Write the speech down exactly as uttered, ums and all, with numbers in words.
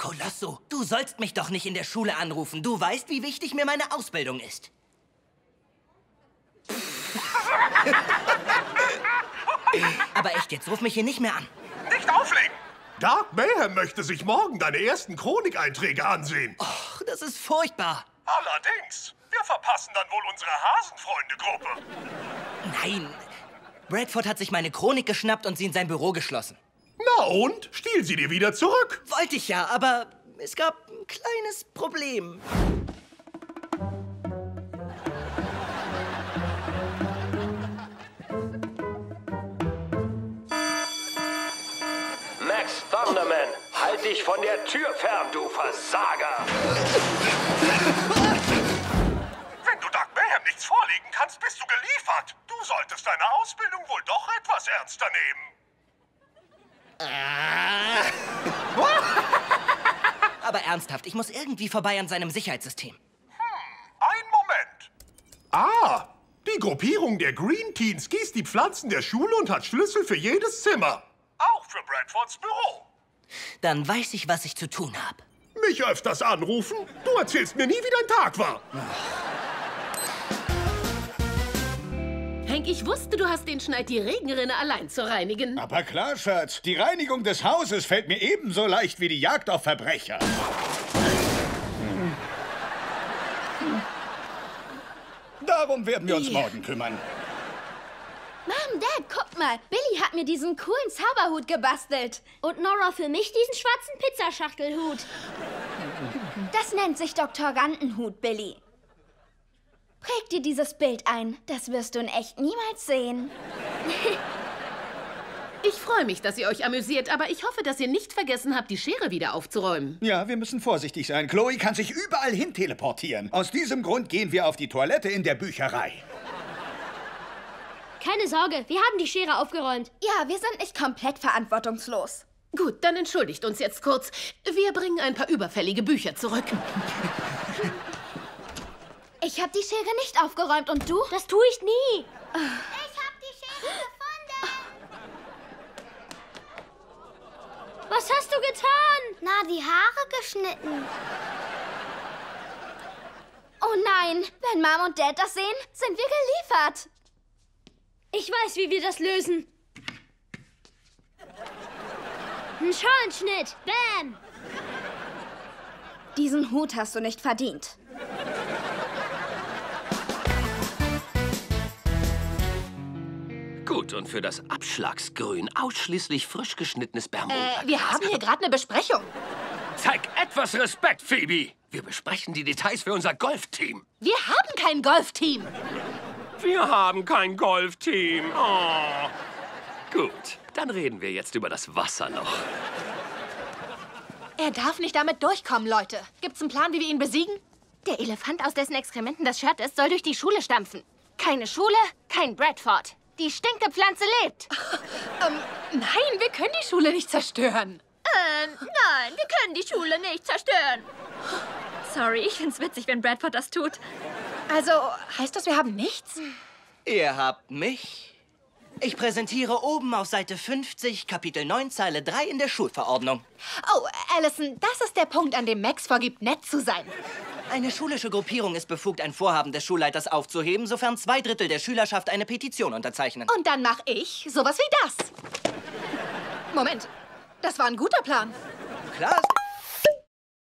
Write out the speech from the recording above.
Colosso, du sollst mich doch nicht in der Schule anrufen. Du weißt, wie wichtig mir meine Ausbildung ist. Aber echt, jetzt ruf mich hier nicht mehr an. Nicht auflegen! Dark Mayhem möchte sich morgen deine ersten Chronic-Einträge ansehen. Och, das ist furchtbar. Allerdings, wir verpassen dann wohl unsere Hasenfreunde-Gruppe. Nein, Bradford hat sich meine Chronik geschnappt und sie in sein Büro geschlossen. Na und? Stiehl sie dir wieder zurück. Wollte ich ja, aber es gab ein kleines Problem. Max Thunderman, halt dich von der Tür fern, du Versager! Wenn du Dark Mayhem nichts vorlegen kannst, bist du geliefert. Du solltest deine Ausbildung wohl doch etwas ernster nehmen. Aber ernsthaft, ich muss irgendwie vorbei an seinem Sicherheitssystem. Hm, ein Moment. Ah, die Gruppierung der Green Teens gießt die Pflanzen der Schule und hat Schlüssel für jedes Zimmer. Auch für Bradfords Büro. Dann weiß ich, was ich zu tun habe. Mich öfters anrufen? Du erzählst mir nie, wie dein Tag war. Hank, ich wusste, du hast den Schneid, die Regenrinne allein zu reinigen. Aber klar, Schatz. Die Reinigung des Hauses fällt mir ebenso leicht wie die Jagd auf Verbrecher. Hm. Darum werden wir uns morgen kümmern. Mom, Dad, guck mal. Billy hat mir diesen coolen Zauberhut gebastelt. Und Nora für mich diesen schwarzen Pizzaschachtelhut. Das nennt sich Doktor Gantenhut, Billy. Präg dir dieses Bild ein. Das wirst du in echt niemals sehen. Ich freue mich, dass ihr euch amüsiert, aber ich hoffe, dass ihr nicht vergessen habt, die Schere wieder aufzuräumen. Ja, wir müssen vorsichtig sein. Chloe kann sich überall hin teleportieren. Aus diesem Grund gehen wir auf die Toilette in der Bücherei. Keine Sorge, wir haben die Schere aufgeräumt. Ja, wir sind nicht komplett verantwortungslos. Gut, dann entschuldigt uns jetzt kurz. Wir bringen ein paar überfällige Bücher zurück. Ich habe die Schere nicht aufgeräumt und du? Das tue ich nie. Ich habe die Schere gefunden. Was hast du getan? Na, die Haare geschnitten. Oh nein, wenn Mom und Dad das sehen, sind wir geliefert. Ich weiß, wie wir das lösen. Ein Schalenschnitt. Bam! Diesen Hut hast du nicht verdient. Gut, und für das Abschlagsgrün ausschließlich frisch geschnittenes Bermuda. Äh, wir haben hier gerade eine Besprechung. Zeig etwas Respekt, Phoebe. Wir besprechen die Details für unser Golfteam. Wir haben kein Golfteam. Wir haben kein Golfteam. Oh. Gut, dann reden wir jetzt über das Wasser noch. Er darf nicht damit durchkommen, Leute. Gibt's einen Plan, wie wir ihn besiegen? Der Elefant, aus dessen Exkrementen das Shirt ist, soll durch die Schule stampfen. Keine Schule, kein Bradford. Die Stinkepflanze lebt. ähm, nein, wir können die Schule nicht zerstören. Ähm, nein, wir können die Schule nicht zerstören. Sorry, ich find's witzig, wenn Bradford das tut. Also, heißt das, wir haben nichts? Ihr habt mich. Ich präsentiere oben auf Seite fünfzig, Kapitel neun, Zeile drei in der Schulverordnung. Oh, Allison, das ist der Punkt, an dem Max vorgibt, nett zu sein. Eine schulische Gruppierung ist befugt, ein Vorhaben des Schulleiters aufzuheben, sofern zwei Drittel der Schülerschaft eine Petition unterzeichnen. Und dann mache ich sowas wie das. Moment, das war ein guter Plan. Klar.